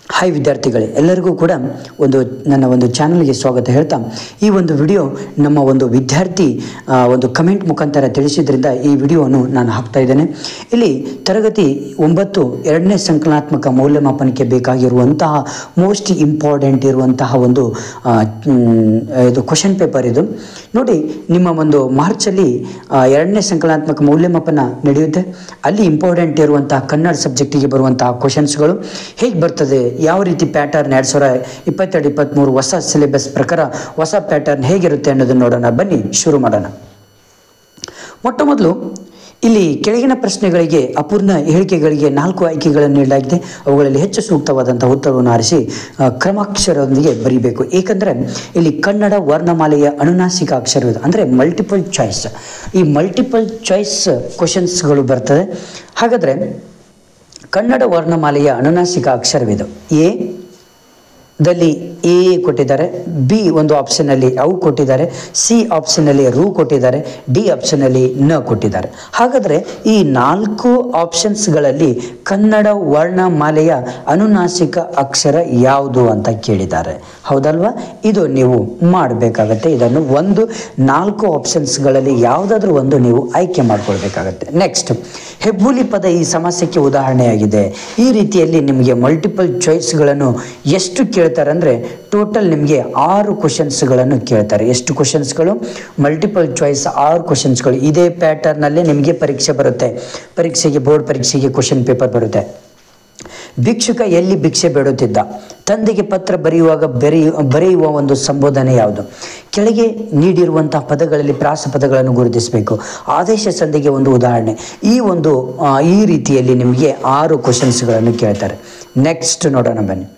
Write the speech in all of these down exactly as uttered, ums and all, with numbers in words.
Hi ವಿದ್ಯಾರ್ಥಿಗಳೇ, ಎಲ್ಲರಿಗೂ ಕೂಡ ಒಂದು ನನ್ನ ಒಂದು ಚಾನಲ್ಗೆ ಸ್ವಾಗತ ಹೇಳ್ತಾ, ಈ ಒಂದು ವಿಡಿಯೋ ನಮ್ಮ ಒಂದು ವಿದ್ಯಾರ್ಥಿ ಒಂದು ಕಮೆಂಟ್ ಮುಖಾಂತರ ತಿಳಿಸಿದ್ರಿಂದ ಈ ವಿಡಿಯೋವನ್ನು ನಾನು ಹಾಕ್ತಾ ಇದ್ದೇನೆ. ಇಲ್ಲಿ ತರಗತಿ ಒಂಬತ್ತು ಎರಡನೇ ಸಂಕಲನಾತ್ಮಕ ಮೌಲ್ಯಮಾಪನಕ್ಕೆ ಬೇಕಾಗಿರುವಂತಹ ಮೋಸ್ಟ್ ಇಂಪಾರ್ಟೆಂಟ್ ಇರುವಂತಹ ಒಂದು ಇದು ಕ್ವಶನ್ ಪೇಪರ್. ಇದು ನೋಡಿ, ನಿಮ್ಮ ಒಂದು ಮಾರ್ಚಲ್ಲಿ ಎರಡನೇ ಸಂಕಲನಾತ್ಮಕ ಮೌಲ್ಯಮಾಪನ ನಡೆಯುತ್ತೆ. ಅಲ್ಲಿ ಇಂಪಾರ್ಟೆಂಟ್ ಇರುವಂತಹ ಕನ್ನಡ ಸಬ್ಜೆಕ್ಟಿಗೆ ಬರುವಂತಹ ಕ್ವಶನ್ಸ್ಗಳು ಹೇಗೆ ಬರ್ತದೆ, ಯಾವ ರೀತಿ ಪ್ಯಾಟರ್ನ್ ಎರಡು ಸಾವಿರ ಇಪ್ಪತ್ತೆರಡು ಇಪ್ಪತ್ತ್ಮೂರು ಹೊಸ ಸಿಲೆಬಸ್ ಪ್ರಕಾರ ಹೊಸ ಪ್ಯಾಟರ್ನ್ ಹೇಗಿರುತ್ತೆ ಅನ್ನೋದನ್ನು ನೋಡೋಣ. ಬನ್ನಿ ಶುರು ಮಾಡೋಣ. ಮೊಟ್ಟ ಮೊದಲು ಇಲ್ಲಿ ಕೆಳಗಿನ ಪ್ರಶ್ನೆಗಳಿಗೆ ಅಪೂರ್ಣ ಹೇಳಿಕೆಗಳಿಗೆ ನಾಲ್ಕು ಆಯ್ಕೆಗಳನ್ನು ನೀಡಲಾಗಿದೆ. ಅವುಗಳಲ್ಲಿ ಹೆಚ್ಚು ಸೂಕ್ತವಾದಂತಹ ಉತ್ತರವನ್ನು ಆರಿಸಿ ಕ್ರಮಾಕ್ಷರದೊಂದಿಗೆ ಬರೀಬೇಕು. ಏಕೆಂದರೆ ಇಲ್ಲಿ ಕನ್ನಡ ವರ್ಣಮಾಲೆಯ ಅನುನಾಸಿಕ ಅಕ್ಷರವಿದೆ, ಅಂದರೆ ಮಲ್ಟಿಪಲ್ ಚಾಯ್ಸ್. ಈ ಮಲ್ಟಿಪಲ್ ಚಾಯ್ಸ್ ಕ್ವಶನ್ಸ್ಗಳು ಬರ್ತದೆ. ಹಾಗಾದರೆ ಕನ್ನಡ ವರ್ಣಮಾಲೆಯ ಅನುನಾಸಿಕ ಅಕ್ಷರವಿದು. ಎ ದಲ್ಲಿ ಎ ಕೊಟ್ಟಿದ್ದಾರೆ, ಬಿ ಒಂದು ಆಪ್ಷನಲ್ಲಿ ಅವು ಕೊಟ್ಟಿದ್ದಾರೆ, ಸಿ ಆಪ್ಷನಲ್ಲಿ ರು ಕೊಟ್ಟಿದ್ದಾರೆ, ಡಿ ಆಪ್ಷನಲ್ಲಿ ನ ಕೊಟ್ಟಿದ್ದಾರೆ. ಹಾಗಾದರೆ ಈ ನಾಲ್ಕು ಆಪ್ಷನ್ಸ್ಗಳಲ್ಲಿ ಕನ್ನಡ ವರ್ಣಮಾಲೆಯ ಅನುನಾಸಿಕ ಅಕ್ಷರ ಯಾವುದು ಅಂತ ಕೇಳಿದ್ದಾರೆ, ಹೌದಲ್ವಾ? ಇದು ನೀವು ಮಾಡಬೇಕಾಗತ್ತೆ. ಇದನ್ನು ಒಂದು ನಾಲ್ಕು ಆಪ್ಷನ್ಸ್ಗಳಲ್ಲಿ ಯಾವುದಾದ್ರೂ ಒಂದು ನೀವು ಆಯ್ಕೆ ಮಾಡಿಕೊಳ್ಬೇಕಾಗತ್ತೆ. ನೆಕ್ಸ್ಟ್, ಹೆಬ್ಬುಲಿ ಪದ ಈ ಸಮಸ್ಯೆಗೆ ಉದಾಹರಣೆಯಾಗಿದೆ. ಈ ರೀತಿಯಲ್ಲಿ ನಿಮಗೆ ಮಲ್ಟಿಪಲ್ ಚಾಯ್ಸ್ಗಳನ್ನು ಎಷ್ಟು ಕೇಳ್ತಾರೆ ಅಂದರೆ ಟೋಟಲ್ ನಿಮಗೆ ಆರು ಕ್ವಶನ್ಸ್ಗಳನ್ನು ಕೇಳ್ತಾರೆ. ಎಷ್ಟು ಕ್ವಶನ್ಸ್ಗಳು? ಮಲ್ಟಿಪಲ್ ಚಾಯ್ಸ್ ಆರು ಕ್ವಶನ್ಸ್ಗಳು. ಇದೇ ಪ್ಯಾಟರ್ನಲ್ಲಿ ನಿಮಗೆ ಪರೀಕ್ಷೆ ಬರುತ್ತೆ. ಪರೀಕ್ಷೆಗೆ ಬೋರ್ಡ್ ಪರೀಕ್ಷೆಗೆ ಕ್ವಶನ್ ಪೇಪರ್ ಬರುತ್ತೆ. ಭಿಕ್ಷುಕ ಎಲ್ಲಿ ಭಿಕ್ಷೆ ಬೇಡುತ್ತಿದ್ದ? ತಂದೆಗೆ ಪತ್ರ ಬರೆಯುವಾಗ ಬರೆಯುವ ಬರೆಯುವ ಒಂದು ಸಂಬೋಧನೆ ಯಾವುದು? ಕೆಳಗೆ ನೀಡಿರುವಂತಹ ಪದಗಳಲ್ಲಿ ಪ್ರಾಸ ಪದಗಳನ್ನು ಗುರುತಿಸಬೇಕು. ಆದೇಶ ಸಂಧಿಗೆ ಒಂದು ಉದಾಹರಣೆ. ಈ ಒಂದು ಈ ರೀತಿಯಲ್ಲಿ ನಿಮಗೆ ಆರು ಕ್ವಶನ್ಸ್ಗಳನ್ನು ಕೇಳ್ತಾರೆ. ನೆಕ್ಸ್ಟ್ ನೋಡೋಣ ಬನ್ನಿ.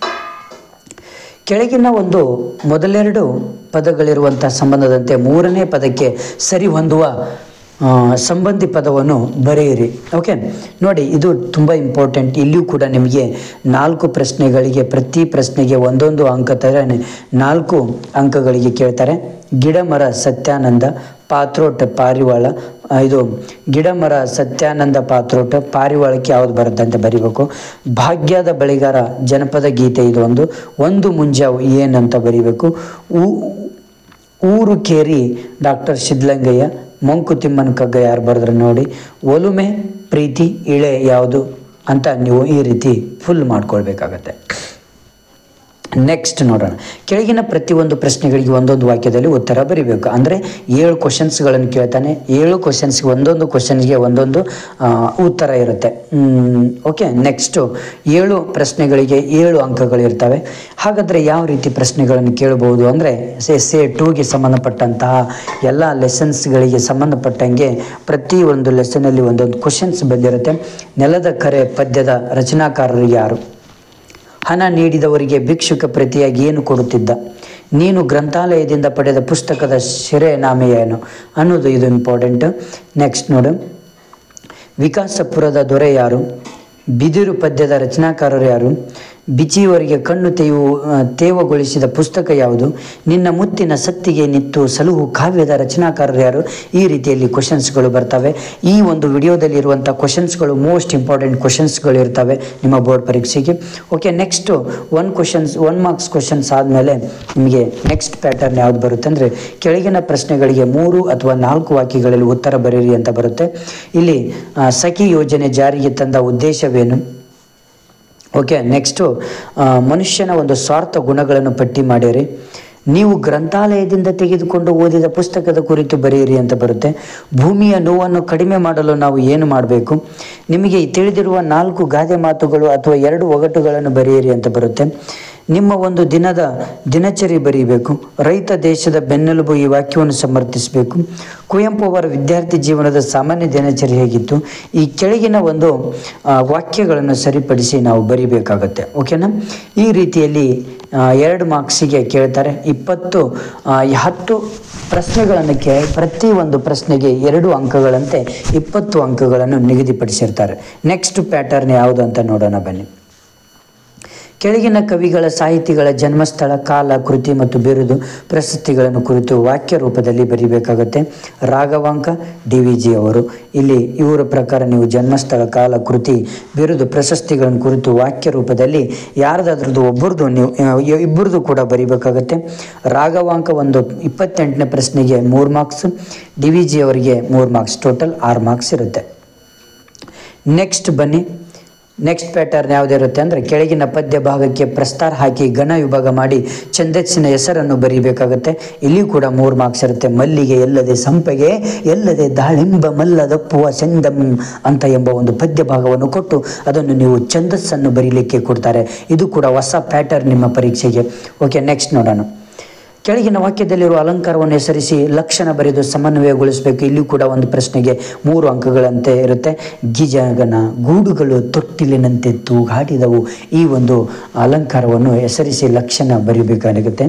ಕೆಳಗಿನ ಒಂದು ಮೊದಲೆರಡು ಪದಗಳಿರುವಂಥ ಸಂಬಂಧದಂತೆ ಮೂರನೇ ಪದಕ್ಕೆ ಸರಿ ಹೊಂದುವ ಸಂಬಂಧಿ ಪದವನ್ನು ಬರೆಯಿರಿ. ಓಕೆ ನೋಡಿ, ಇದು ತುಂಬ ಇಂಪಾರ್ಟೆಂಟ್. ಇಲ್ಲಿಯೂ ಕೂಡ ನಿಮಗೆ ನಾಲ್ಕು ಪ್ರಶ್ನೆಗಳಿಗೆ ಪ್ರತಿ ಪ್ರಶ್ನೆಗೆ ಒಂದೊಂದು ಅಂಕ ಥರನೇ ನಾಲ್ಕು ಅಂಕಗಳಿಗೆ ಕೇಳ್ತಾರೆ. ಗಿಡ ಮರ ಸತ್ಯಾನಂದ ಪಾತ್ರೋಟ ಪಾರಿವಾಳ. ಇದು ಗಿಡ ಮರ ಸತ್ಯಾನಂದ ಪಾತ್ರೋಟ ಪಾರಿವಾಳಕ್ಕೆ ಯಾವುದು ಬರುತ್ತೆ ಅಂತ ಬರಿಬೇಕು. ಭಾಗ್ಯದ ಬಳಿಗಾರ ಜನಪದ ಗೀತೆ ಇದು ಒಂದು. ಒಂದು ಮುಂಜಾವು ಏನಂತ ಬರಿಬೇಕು. ಊರು ಕೇರಿ ಡಾಕ್ಟರ್ ಸಿದ್ಧಲಿಂಗಯ್ಯ. ಮಂಕುತಿಮ್ಮನ ಕಗ್ಗ ಯಾರು ಬರೆದ್ರೆ ನೋಡಿ. ಒಲುಮೆ ಪ್ರೀತಿ ಇಳೆ ಯಾವುದು ಅಂತ ನೀವು ಈ ರೀತಿ ಫುಲ್ ಮಾಡ್ಕೊಳ್ಬೇಕಾಗತ್ತೆ. ನೆಕ್ಸ್ಟ್ ನೋಡೋಣ. ಕೆಳಗಿನ ಪ್ರತಿಯೊಂದು ಪ್ರಶ್ನೆಗಳಿಗೆ ಒಂದೊಂದು ವಾಕ್ಯದಲ್ಲಿ ಉತ್ತರ ಬರೀಬೇಕು. ಅಂದರೆ ಏಳು ಕ್ವಶನ್ಸ್ಗಳನ್ನು ಕೇಳ್ತಾನೆ. ಏಳು ಕ್ವಶನ್ಸ್ಗೆ ಒಂದೊಂದು ಕ್ವಶನ್ಸ್ಗೆ ಒಂದೊಂದು ಉತ್ತರ ಇರುತ್ತೆ. ಓಕೆ, ನೆಕ್ಸ್ಟು ಏಳು ಪ್ರಶ್ನೆಗಳಿಗೆ ಏಳು ಅಂಕಗಳಿರ್ತವೆ. ಹಾಗಾದರೆ ಯಾವ ರೀತಿ ಪ್ರಶ್ನೆಗಳನ್ನು ಕೇಳಬಹುದು ಅಂದರೆ ಎಸ್ ಎ ಟೂಗೆ ಸಂಬಂಧಪಟ್ಟಂತಹ ಎಲ್ಲ ಲೆಸನ್ಸ್ಗಳಿಗೆ ಸಂಬಂಧಪಟ್ಟಂಗೆ ಪ್ರತಿ ಒಂದು ಲೆಸನಲ್ಲಿ ಒಂದೊಂದು ಕ್ವಶನ್ಸ್ ಬಂದಿರುತ್ತೆ. ನೆಲದ ಕರೆ ಪದ್ಯದ ರಚನಾಕಾರರು ಯಾರು? ಹಣ ನೀಡಿದವರಿಗೆ ಭಿಕ್ಷುಕ ಪ್ರತಿಯಾಗಿ ಏನು ಕೊಡುತ್ತಿದ್ದ? ನೀನು ಗ್ರಂಥಾಲಯದಿಂದ ಪಡೆದ ಪುಸ್ತಕದ ಶಿರೆನಾಮೆ ಏನು ಅನ್ನೋದು ಇದು ಇಂಪಾರ್ಟೆಂಟ್. ನೆಕ್ಸ್ಟ್ ನೋಡು. ವಿಕಾಸಪುರದ ದೊರೆ ಯಾರು? ಬಿದಿರು ಪದ್ಯದ ರಚನಾಕಾರರು ಯಾರು? ಬಿಚಿಯವರಿಗೆ ಕಣ್ಣು ತೇವು ತೇವಗೊಳಿಸಿದ ಪುಸ್ತಕ ಯಾವುದು? ನಿನ್ನ ಮುತ್ತಿನ ಸತ್ತಿಗೆ ನಿತ್ತು ಸಲುಹು ಕಾವ್ಯದ ರಚನಾಕಾರರು ಯಾರು? ಈ ರೀತಿಯಲ್ಲಿ ಕ್ವಶನ್ಸ್ಗಳು ಬರ್ತವೆ. ಈ ಒಂದು ವಿಡಿಯೋದಲ್ಲಿ ಇರುವಂಥ ಕ್ವಶನ್ಸ್ಗಳು ಮೋಸ್ಟ್ ಇಂಪಾರ್ಟೆಂಟ್ ಕ್ವಶನ್ಸ್ಗಳು ಇರ್ತವೆ ನಿಮ್ಮ ಬೋರ್ಡ್ ಪರೀಕ್ಷೆಗೆ. Okay, next one questions one marks questions ಆದಮೇಲೆ ನಿಮಗೆ ನೆಕ್ಸ್ಟ್ ಪ್ಯಾಟರ್ನ್ ಯಾವುದು ಬರುತ್ತೆ ಅಂದರೆ ಕೆಳಗಿನ ಪ್ರಶ್ನೆಗಳಿಗೆ ಮೂರು ಅಥವಾ ನಾಲ್ಕು ವಾಕ್ಯಗಳಲ್ಲಿ ಉತ್ತರ ಬರೀರಿ ಅಂತ ಬರುತ್ತೆ. ಇಲ್ಲಿ ಸಖಿ ಯೋಜನೆ ಜಾರಿಗೆ ತಂದ ಉದ್ದೇಶವೇನು? ಓಕೆ, ನೆಕ್ಸ್ಟು ಮನುಷ್ಯನ ಒಂದು ಸ್ವಾರ್ಥ ಗುಣಗಳನ್ನು ಪಟ್ಟಿ ಮಾಡಿರಿ. ನೀವು ಗ್ರಂಥಾಲಯದಿಂದ ತೆಗೆದುಕೊಂಡು ಓದಿದ ಪುಸ್ತಕದ ಕುರಿತು ಬರೆಯಿರಿ ಅಂತ ಬರುತ್ತೆ. ಭೂಮಿಯ ನೋವನ್ನು ಕಡಿಮೆ ಮಾಡಲು ನಾವು ಏನು ಮಾಡಬೇಕು? ನಿಮಗೆ ತಿಳಿದಿರುವ ನಾಲ್ಕು ಗಾದೆ ಮಾತುಗಳು ಅಥವಾ ಎರಡು ಒಗಟುಗಳನ್ನು ಬರೆಯಿರಿ ಅಂತ ಬರುತ್ತೆ. ನಿಮ್ಮ ಒಂದು ದಿನದ ದಿನಚರಿ ಬರೀಬೇಕು. ರೈತ ದೇಶದ ಬೆನ್ನೆಲುಬು, ಈ ವಾಕ್ಯವನ್ನು ಸಮರ್ಥಿಸಬೇಕು. ಕುವೆಂಪು ಅವರ ವಿದ್ಯಾರ್ಥಿ ಜೀವನದ ಸಾಮಾನ್ಯ ದಿನಚರಿ ಹೇಗಿತ್ತು? ಈ ಕೆಳಗಿನ ಒಂದು ವಾಕ್ಯಗಳನ್ನು ಸರಿಪಡಿಸಿ ನಾವು ಬರಿಬೇಕಾಗತ್ತೆ. ಓಕೆನಾ? ಈ ರೀತಿಯಲ್ಲಿ ಎರಡು ಮಾರ್ಕ್ಸಿಗೆ ಕೇಳ್ತಾರೆ. ಇಪ್ಪತ್ತು ಹತ್ತು ಪ್ರಶ್ನೆಗಳನ್ನು ಕೇಳಿ ಪ್ರತಿ ಒಂದು ಪ್ರಶ್ನೆಗೆ ಎರಡು ಅಂಕಗಳಂತೆ ಇಪ್ಪತ್ತು ಅಂಕಗಳನ್ನು ನಿಗದಿಪಡಿಸಿರ್ತಾರೆ. ನೆಕ್ಸ್ಟ್ ಪ್ಯಾಟರ್ನ್ ಯಾವುದು ಅಂತ ನೋಡೋಣ ಬನ್ನಿ. ಕೆಳಗಿನ ಕವಿಗಳ ಸಾಹಿತಿಗಳ ಜನ್ಮಸ್ಥಳ, ಕಾಲ, ಕೃತಿ ಮತ್ತು ಬಿರುದು ಪ್ರಶಸ್ತಿಗಳನ್ನು ಕುರಿತು ವಾಕ್ಯ ರೂಪದಲ್ಲಿ ಬರೀಬೇಕಾಗುತ್ತೆ. ರಾಘವಾಂಕ, ಡಿ ವಿ ಜಿ ಅವರು. ಇಲ್ಲಿ ಇವರ ಪ್ರಕಾರ ನೀವು ಜನ್ಮಸ್ಥಳ, ಕಾಲ, ಕೃತಿ, ಬಿರುದು ಪ್ರಶಸ್ತಿಗಳನ್ನು ಕುರಿತು ವಾಕ್ಯ ರೂಪದಲ್ಲಿ ಯಾರ್ದಾದ್ರದ್ದು ಒಬ್ಬರದು ನೀವು ಇಬ್ಬರದು ಕೂಡ ಬರೀಬೇಕಾಗತ್ತೆ. ರಾಘವಾಂಕ ಒಂದು ಇಪ್ಪತ್ತೆಂಟನೇ ಪ್ರಶ್ನೆಗೆ ಮೂರು ಮಾರ್ಕ್ಸ್, ಡಿ ವಿ ಜಿ ಅವರಿಗೆ ಮೂರು ಮಾರ್ಕ್ಸ್, ಟೋಟಲ್ ಆರು ಮಾರ್ಕ್ಸ್ ಇರುತ್ತೆ. ನೆಕ್ಸ್ಟ್ ಬನ್ನಿ, ನೆಕ್ಸ್ಟ್ ಪ್ಯಾಟರ್ನ್ ಯಾವುದಿರುತ್ತೆ ಅಂದರೆ ಕೆಳಗಿನ ಪದ್ಯ ಭಾಗಕ್ಕೆ ಪ್ರಸ್ತಾರ ಹಾಕಿ ಘನ ವಿಭಾಗ ಮಾಡಿ ಛಂದಸ್ಸಿನ ಹೆಸರನ್ನು ಬರೀಬೇಕಾಗುತ್ತೆ. ಇಲ್ಲಿಯೂ ಕೂಡ ಮೂರು ಮಾರ್ಕ್ಸ್ ಇರುತ್ತೆ. ಮಲ್ಲಿಗೆ ಎಲ್ಲದೆ ಸಂಪಗೆ ಎಲ್ಲದೆ ದಾಳಿಂಬ ಮಲ್ಲದಪ್ಪುವ ಚಂದಂ ಅಂತ ಎಂಬ ಒಂದು ಪದ್ಯ ಭಾಗವನ್ನು ಕೊಟ್ಟು ಅದನ್ನು ನೀವು ಛಂದಸ್ಸನ್ನು ಬರೀಲಿಕ್ಕೆ ಕೊಡ್ತಾರೆ. ಇದು ಕೂಡ ಹೊಸ ಪ್ಯಾಟರ್ನ್ ನಿಮ್ಮ ಪರೀಕ್ಷೆಗೆ. ಓಕೆ, ನೆಕ್ಸ್ಟ್ ನೋಡೋಣ. ಕೆಳಗಿನ ವಾಕ್ಯದಲ್ಲಿರುವ ಅಲಂಕಾರವನ್ನು ಹೆಸರಿಸಿ ಲಕ್ಷಣ ಬರೆದು ಸಮನ್ವಯಗೊಳಿಸಬೇಕು. ಇಲ್ಲಿಯೂ ಕೂಡ ಒಂದು ಪ್ರಶ್ನೆಗೆ ಮೂರು ಅಂಕಗಳಂತೆ ಇರುತ್ತೆ. ಗಿಜಗನ ಗೂಡುಗಳು ತೊಟ್ಟಿಲಿನಂತೆ ತೂಗಾಡಿದವು. ಈ ಒಂದು ಅಲಂಕಾರವನ್ನು ಹೆಸರಿಸಿ ಲಕ್ಷಣ ಬರೀಬೇಕಾಗುತ್ತೆ.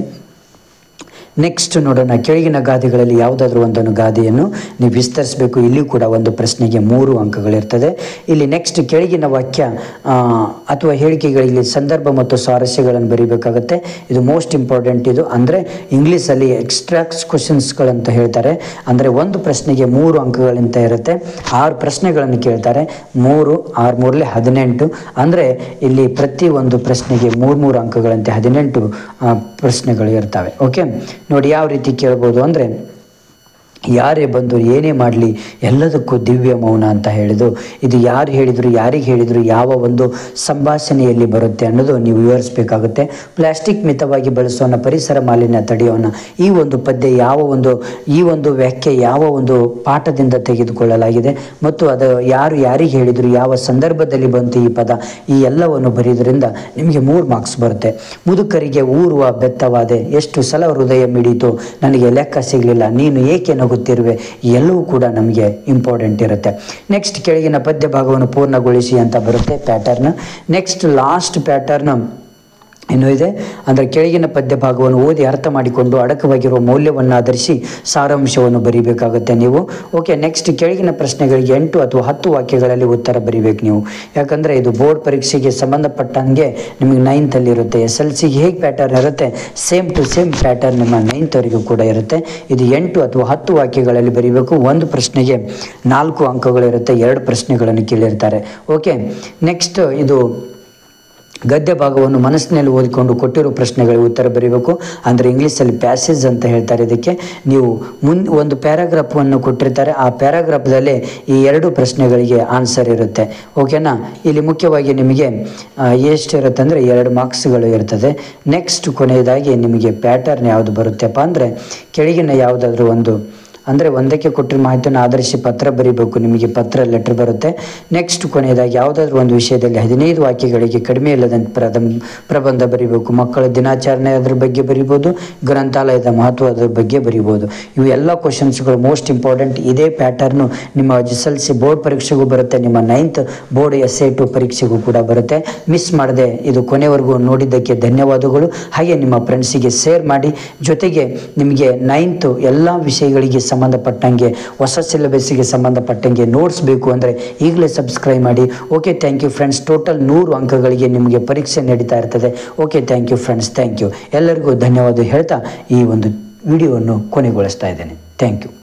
ನೆಕ್ಸ್ಟ್ ನೋಡೋಣ, ಕೆಳಗಿನ ಗಾದೆಗಳಲ್ಲಿ ಯಾವುದಾದ್ರೂ ಒಂದನ್ನು ಗಾದೆಯನ್ನು ನೀವು ವಿಸ್ತರಿಸಬೇಕು. ಇಲ್ಲಿಯೂ ಕೂಡ ಒಂದು ಪ್ರಶ್ನೆಗೆ ಮೂರು ಅಂಕಗಳಿರ್ತದೆ. ಇಲ್ಲಿ ನೆಕ್ಸ್ಟ್ ಕೆಳಗಿನ ವಾಕ್ಯ ಅಥವಾ ಹೇಳಿಕೆಗಳಲ್ಲಿ ಸಂದರ್ಭ ಮತ್ತು ಸ್ವಾರಸ್ಯಗಳನ್ನು ಬರೀಬೇಕಾಗುತ್ತೆ. ಇದು ಮೋಸ್ಟ್ ಇಂಪಾರ್ಟೆಂಟ್. ಇದು ಅಂದರೆ ಇಂಗ್ಲೀಷಲ್ಲಿ ಎಕ್ಸ್ಟ್ರಾಕ್ಟ್ಸ್ ಕ್ವಶನ್ಸ್ಗಳಂತ ಹೇಳ್ತಾರೆ. ಅಂದರೆ ಒಂದು ಪ್ರಶ್ನೆಗೆ ಮೂರು ಅಂಕಗಳಿಂತ ಇರುತ್ತೆ. ಆರು ಪ್ರಶ್ನೆಗಳನ್ನು ಕೇಳ್ತಾರೆ. ಮೂರು ಆರು ಮೂರಲೆ ಹದಿನೆಂಟು. ಅಂದರೆ ಇಲ್ಲಿ ಪ್ರತಿ ಒಂದು ಪ್ರಶ್ನೆಗೆ ಮೂರು ಮೂರು ಅಂಕಗಳಂತೆ ಹದಿನೆಂಟು ಪ್ರಶ್ನೆಗಳು ಇರ್ತವೆ. ಓಕೆ ನೋಡಿ, ಯಾವ ರೀತಿ ಕೇಳ್ಬೋದು ಅಂದರೆ, ಯಾರೇ ಬಂದು ಏನೇ ಮಾಡಲಿ ಎಲ್ಲದಕ್ಕೂ ದಿವ್ಯ ಮೌನ ಅಂತ ಹೇಳಿದ್ದು, ಇದು ಯಾರು ಹೇಳಿದರು, ಯಾರಿಗೆ ಹೇಳಿದರು, ಯಾವ ಒಂದು ಸಂಭಾಷಣೆಯಲ್ಲಿ ಬರುತ್ತೆ ಅನ್ನೋದು ನೀವು ವಿವರಿಸಬೇಕಾಗುತ್ತೆ. ಪ್ಲಾಸ್ಟಿಕ್ ಮಿತವಾಗಿ ಬಳಸೋಣ, ಪರಿಸರ ಮಾಲಿನ್ಯ ತಡೆಯೋಣ. ಈ ಒಂದು ಪದ್ಯ ಯಾವ ಒಂದು ಈ ಒಂದು ವ್ಯಾಖ್ಯೆ ಯಾವ ಒಂದು ಪಾಠದಿಂದ ತೆಗೆದುಕೊಳ್ಳಲಾಗಿದೆ ಮತ್ತು ಅದು ಯಾರು ಯಾರಿಗೆ ಹೇಳಿದರು, ಯಾವ ಸಂದರ್ಭದಲ್ಲಿ ಬಂತು ಈ ಪದ, ಈ ಎಲ್ಲವನ್ನು ಬರೆಯೋದ್ರಿಂದ ನಿಮಗೆ ಮೂರು ಮಾರ್ಕ್ಸ್ ಬರುತ್ತೆ. ಮುದುಕರಿಗೆ ಊರುವ ಬೆತ್ತವಾದೆ, ಎಷ್ಟು ಸಲ ಹೃದಯ ಮಿಡಿತು, ನನಗೆ ಲೆಕ್ಕ ಸಿಗಲಿಲ್ಲ, ನೀನು ಏಕೆ ನಗುತ್ತಿರುವೆ, ಎಲ್ಲವೂ ಕೂಡ ನಮಗೆ ಇಂಪಾರ್ಟೆಂಟ್ ಇರುತ್ತೆ. ನೆಕ್ಸ್ಟ್ ಕೆಳಗಿನ ಪದ್ಯ ಭಾಗವನ್ನು ಪೂರ್ಣಗೊಳಿಸಿ ಅಂತ ಬರುತ್ತೆ ಪ್ಯಾಟರ್ನ್. ನೆಕ್ಸ್ಟ್ ಲಾಸ್ಟ್ ಪ್ಯಾಟರ್ನ್ ಇನ್ನೂ ಇದೆ. ಅಂದರೆ ಕೆಳಗಿನ ಪದ್ಯ ಭಾಗವನ್ನು ಓದಿ ಅರ್ಥ ಮಾಡಿಕೊಂಡು ಅಡಕವಾಗಿರುವ ಮೌಲ್ಯವನ್ನು ಆಧರಿಸಿ ಸಾರಾಂಶವನ್ನು ಬರೀಬೇಕಾಗುತ್ತೆ ನೀವು. ಓಕೆ, ನೆಕ್ಸ್ಟ್ ಕೆಳಗಿನ ಪ್ರಶ್ನೆಗಳಿಗೆ ಎಂಟು ಅಥವಾ ಹತ್ತು ವಾಕ್ಯಗಳಲ್ಲಿ ಉತ್ತರ ಬರೀಬೇಕು ನೀವು. ಯಾಕಂದರೆ ಇದು ಬೋರ್ಡ್ ಪರೀಕ್ಷೆಗೆ ಸಂಬಂಧಪಟ್ಟಂಗೆ ನಿಮಗೆ ನೈನ್ತಲ್ಲಿ ಇರುತ್ತೆ. ಎಸ್ ಎಲ್ ಸಿಗೆ ಹೇಗೆ ಪ್ಯಾಟರ್ನ್ ಇರುತ್ತೆ ಸೇಮ್ ಟು ಸೇಮ್ ಪ್ಯಾಟರ್ನ್ ನಿಮ್ಮ ನೈನ್ತ್ವರೆಗೂ ಕೂಡ ಇರುತ್ತೆ. ಇದು ಎಂಟು ಅಥವಾ ಹತ್ತು ವಾಕ್ಯಗಳಲ್ಲಿ ಬರೀಬೇಕು. ಒಂದು ಪ್ರಶ್ನೆಗೆ ನಾಲ್ಕು ಅಂಕಗಳಿರುತ್ತೆ. ಎರಡು ಪ್ರಶ್ನೆಗಳನ್ನು ಕೇಳಿರ್ತಾರೆ. ಓಕೆ, ನೆಕ್ಸ್ಟ್ ಇದು ಗದ್ಯ ಭಾಗವನ್ನು ಮನಸ್ಸಿನಲ್ಲಿ ಓದಿಕೊಂಡು ಕೊಟ್ಟಿರೋ ಪ್ರಶ್ನೆಗಳಿಗೆ ಉತ್ತರ ಬರೀಬೇಕು. ಅಂದರೆ ಇಂಗ್ಲೀಷಲ್ಲಿ ಪ್ಯಾಸೇಜ್ ಅಂತ ಹೇಳ್ತಾರೆ ಇದಕ್ಕೆ. ನೀವು ಮುಂದೆ ಒಂದು ಪ್ಯಾರಾಗ್ರಾಫನ್ನು ಕೊಟ್ಟಿರ್ತಾರೆ, ಆ ಪ್ಯಾರಾಗ್ರಾಫ್ದಲ್ಲೇ ಈ ಎರಡು ಪ್ರಶ್ನೆಗಳಿಗೆ ಆನ್ಸರ್ ಇರುತ್ತೆ. ಓಕೆನಾ. ಇಲ್ಲಿ ಮುಖ್ಯವಾಗಿ ನಿಮಗೆ ಎಷ್ಟಿರುತ್ತೆ ಅಂದರೆ ಎರಡು ಮಾರ್ಕ್ಸ್ಗಳು ಇರ್ತದೆ. ನೆಕ್ಸ್ಟ್ ಕೊನೆಯದಾಗಿ ನಿಮಗೆ ಪ್ಯಾಟರ್ನ್ ಯಾವುದು ಬರುತ್ತೆಪ್ಪ ಅಂದರೆ ಕೆಳಗಿನ ಯಾವುದಾದ್ರೂ ಒಂದು ಅಂದರೆ ಒಂದಕ್ಕೆ ಕೊಟ್ಟಿರೋ ಮಾಹಿತಿಯನ್ನು ಆಧರಿಸಿ ಪತ್ರ ಬರೀಬೇಕು. ನಿಮಗೆ ಪತ್ರ ಲೆಟರ್ ಬರುತ್ತೆ. ನೆಕ್ಸ್ಟ್ ಕೊನೆಯದಾಗಿ ಯಾವುದಾದ್ರೂ ಒಂದು ವಿಷಯದಲ್ಲಿ ಹದಿನೈದು ವಾಕ್ಯಗಳಿಗೆ ಕಡಿಮೆ ಇಲ್ಲದಂತೆ ಪ್ರದಂ ಪ್ರಬಂಧ ಬರೀಬೇಕು. ಮಕ್ಕಳ ದಿನಾಚರಣೆ ಅದ್ರ ಬಗ್ಗೆ ಬರಿಬೋದು, ಗ್ರಂಥಾಲಯದ ಮಹತ್ವ ಅದ್ರ ಬಗ್ಗೆ ಬರಿಬೋದು. ಇವು ಎಲ್ಲ ಕ್ವಶನ್ಸ್ಗಳು ಮೋಸ್ಟ್ ಇಂಪಾರ್ಟೆಂಟ್. ಇದೇ ಪ್ಯಾಟರ್ನು ನಿಮ್ಮ ಎಸ್ ಎಲ್ ಸಿ ಬೋರ್ಡ್ ಪರೀಕ್ಷೆಗೂ ಬರುತ್ತೆ, ನಿಮ್ಮ ninth board S A two ಪರೀಕ್ಷೆಗೂ ಕೂಡ ಬರುತ್ತೆ. ಮಿಸ್ ಮಾಡದೆ ಇದು ಕೊನೆವರೆಗೂ ನೋಡಿದ್ದಕ್ಕೆ ಧನ್ಯವಾದಗಳು. ಹಾಗೆ ನಿಮ್ಮ ಫ್ರೆಂಡ್ಸಿಗೆ ಶೇರ್ ಮಾಡಿ. ಜೊತೆಗೆ ನಿಮಗೆ ನೈನ್ತ್ ಎಲ್ಲ ವಿಷಯಗಳಿಗೆ ಸಂಬಂಧಪಟ್ಟಂಗೆ ಹೊಸ ಸಿಲೆಬಸ್ಸಿಗೆ ಸಂಬಂಧಪಟ್ಟಂಗೆ ನೋಟ್ಸ್ ಬೇಕು ಅಂದರೆ ಈಗಲೇ ಸಬ್ಸ್ಕ್ರೈಬ್ ಮಾಡಿ. Okay, thank you friends. Total ನೂರು ಅಂಕಗಳಿಗೆ ನಿಮಗೆ ಪರೀಕ್ಷೆ ನಡೀತಾ ಇರ್ತದೆ. Okay, thank you friends, thank you. ಎಲ್ಲರಿಗೂ ಧನ್ಯವಾದ ಹೇಳ್ತಾ ಈ ಒಂದು ವಿಡಿಯೋವನ್ನು ಕೊನೆಗೊಳಿಸ್ತಾ ಇದ್ದೇನೆ. Thank you.